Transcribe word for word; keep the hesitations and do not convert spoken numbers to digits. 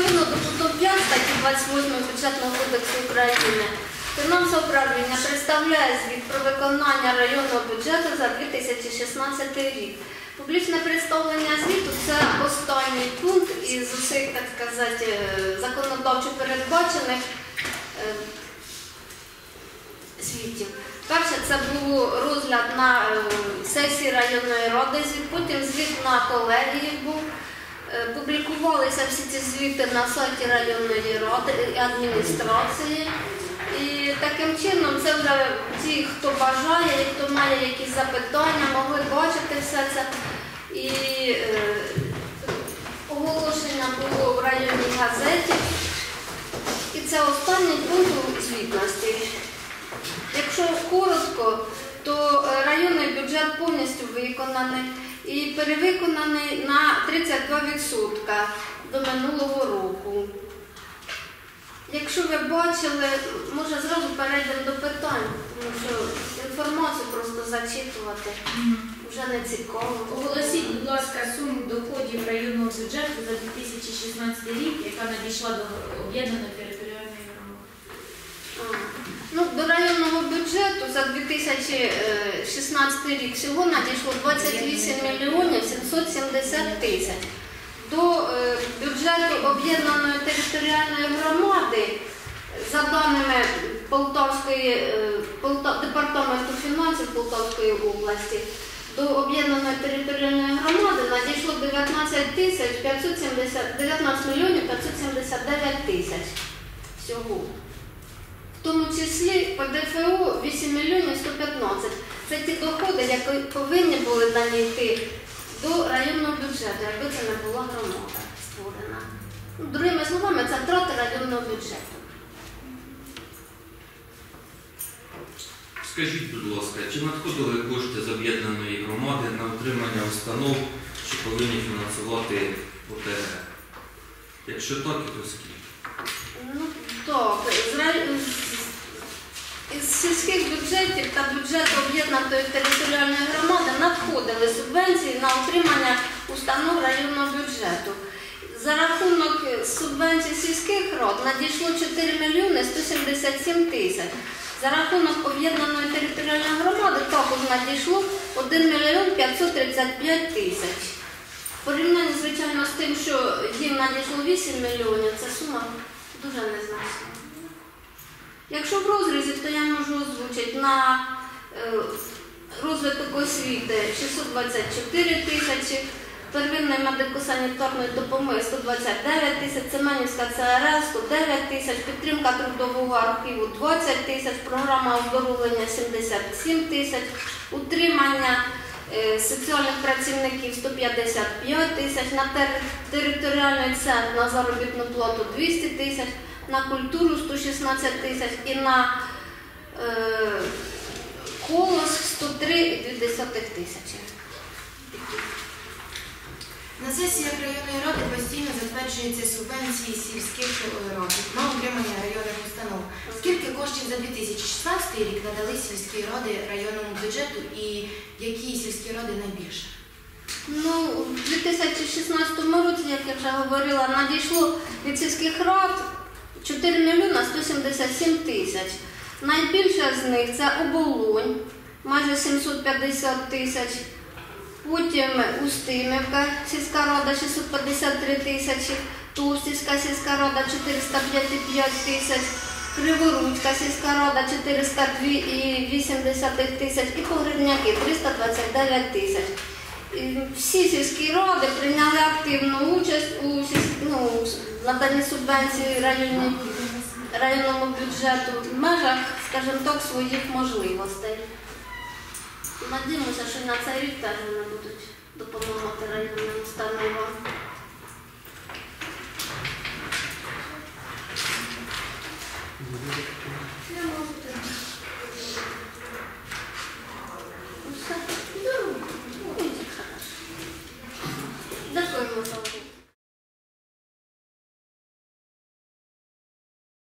Відповідно до пункту п'ять статті двадцять восьмої Бюджетного кодексу України, фінансове управління представляє звіт про виконання районного бюджету за дві тисячі шістнадцятий рік. Публічне представлення звіту – це останній пункт із усіх, так сказати, законодавчо передбачених звітів. Перше, це був розгляд на сесії районної ради, потім звіт на колегії був. Публікувалися всі ці звіти на сайті районної ради і адміністрації. І таким чином це вже ті, хто бажає, хто має якісь запитання, могли бачити все це. І е, оголошення було в районній газеті. І це останній пункт звітності. Якщо коротко, то районний бюджет повністю виконаний і перевиконаний на тридцять два відсотки до минулого року. Якщо ви бачили, може зразу перейдемо до питань, тому що інформацію просто зачитувати вже не цікаво. Оголосіть, будь ласка, суму доходів районного бюджету за дві тисячі шістнадцятий рік, яка надійшла до об'єднаної територіальної громади. Ну, до районного бюджету за дві тисячі шістнадцятий рік всього надійшло двадцять вісім мільйонів сімсот сімдесят тисяч. До е, бюджету об'єднаної територіальної громади, за даними Полтавської, е, Полта, департаменту фінансів Полтавської області, до об'єднаної територіальної громади надійшло дев'ятнадцять тисяч п'ятсот сімдесят, дев'ятнадцять мільйонів п'ятсот сімдесят дев'ять тисяч всього. В тому числі по Д Ф О вісім мільйонів сто п'ятнадцять. Це ті доходи, які повинні були надійти до районного бюджету, якби це не була громада створена. Другими словами, це втрати районного бюджету. Скажіть, будь ласка, чи надходили кошти з об'єднаної громади на утримання установ, що повинні фінансувати О Те Ге? Якщо так, то скільки? Ну, так. Із сільських бюджетів та бюджету об'єднаної територіальної громади надходили субвенції на утримання установ районного бюджету. За рахунок субвенцій сільських рад надійшло чотири мільйони сто сімдесят сім тисяч. За рахунок об'єднаної територіальної громади також надійшло один мільйон п'ятсот тридцять п'ять тисяч. В порівнянні, звичайно, з тим, що їм надійшло вісім мільйонів, це сума дуже незначна. Якщо в розрізі, то я можу озвучити на е, розвиток освіти шістсот двадцять чотири тисячі, первинної медико-санітарної допомоги сто двадцять дев'ять тисяч, Семенівська Це Ер Ес сто дев'ять тисяч, підтримка трудового архіву двадцять тисяч, програма оздоровлення сімдесят сім тисяч, утримання е, соціальних працівників сто п'ятдесят п'ять тисяч, на тер, територіальний центр на заробітну плату двісті тисяч, на культуру сто шістнадцять тисяч і на е, колос сто три цілих дві десятих тисячі. На сесіях районної ради постійно затверджуються субвенції сільських рад на утримання районних установ. Скільки коштів за дві тисячі шістнадцятий рік надали сільські ради районному бюджету і які сільські ради найбільше? Ну, у дві тисячі шістнадцятому році, як я вже говорила, надійшло від сільських рад чотири мільйони сто сімдесят сім тисяч. Найбільше з них це Оболонь, майже сімсот п'ятдесят тисяч. Потім Устимівка, сільська рада шістсот п'ятдесят три тисячі, Товстівська сільська рада чотириста п'ять тисяч, Криворуцька сільська рада чотириста два цілих вісім десятих тисяч і Погребняки триста двадцять дев'ять тисяч. Всі сільські ради прийняли активну участь у ну, наданні субвенції районні, районному бюджету в межах, скажімо так, своїх можливостей. Надіємося, що на цей рік теж вони будуть допомагати районним установам. Я можу